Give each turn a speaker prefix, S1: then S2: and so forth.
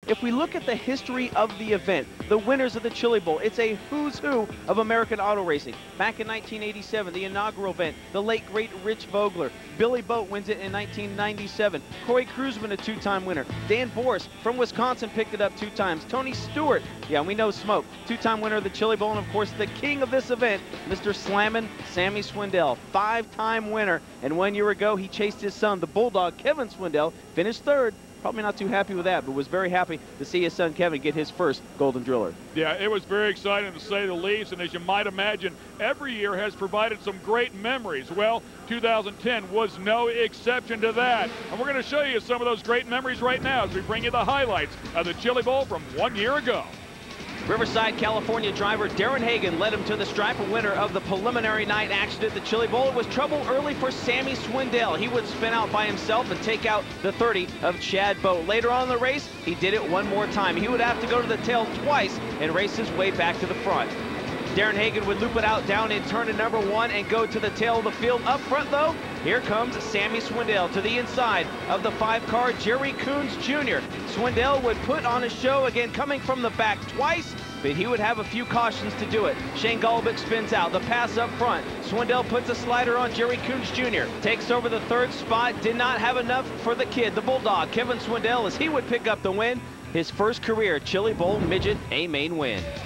S1: If we look at the history of the event, the winners of the Chili Bowl, it's a who's who of American auto racing. Back in 1987, the inaugural event, the late great Rich Vogler. Billy Boat wins it in 1997. Corey Kruseman, a two-time winner. Dan Boris from Wisconsin picked it up 2 times. Tony Stewart, yeah, we know Smoke, 2-time winner of the Chili Bowl, and of course the king of this event, Mr. Slammin' Sammy Swindell, 5-time winner. And 1 year ago, he chased his son, the Bulldog, Kevin Swindell, finished 3rd. Probably not too happy with that, but was very happy to see his son Kevin get his first Golden Driller.
S2: Yeah, it was very exciting to say the least, and as you might imagine, every year has provided some great memories. Well, 2010 was no exception to that, and we're going to show you some of those great memories right now as we bring you the highlights of the Chili Bowl from 1 year ago.
S1: Riverside, California driver Darren Hagan led him to the stripe, a winner of the preliminary night action at the Chili Bowl. It was trouble early for Sammy Swindell. He would spin out by himself and take out the 30 of Chad Boat. Later on in the race, he did it one more time. He would have to go to the tail twice and race his way back to the front. Darren Hagan would loop it out down in turn number 1 and go to the tail of the field. Up front, though, here comes Sammy Swindell to the inside of the 5-car Jerry Coons Jr. Swindell would put on a show again, coming from the back twice, but he would have a few cautions to do it. Shane Golobic spins out, the pass up front. Swindell puts a slider on Jerry Coons Jr. Takes over the 3rd spot, did not have enough for the kid, the Bulldog, Kevin Swindell, as he would pick up the win. His first career Chili Bowl Midget A-Main win.